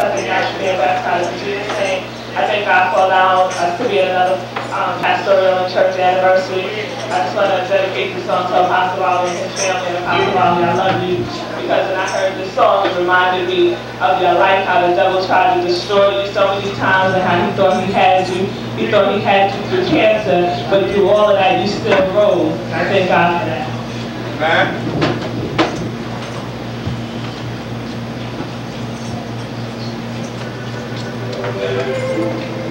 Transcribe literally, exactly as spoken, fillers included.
I think I should be baptized in Jesus' name. I thank God for allowing us to be at another um, pastoral and church anniversary. I just want to dedicate this song to Apostle Raleigh and his family. And Apostle Raleigh, I love you, because when I heard this song, it reminded me of your life, how the devil tried to destroy you so many times, and how he thought he had you. He thought he had you through cancer, but through all of that, you still rose. I thank God for that. Amen. Thank you.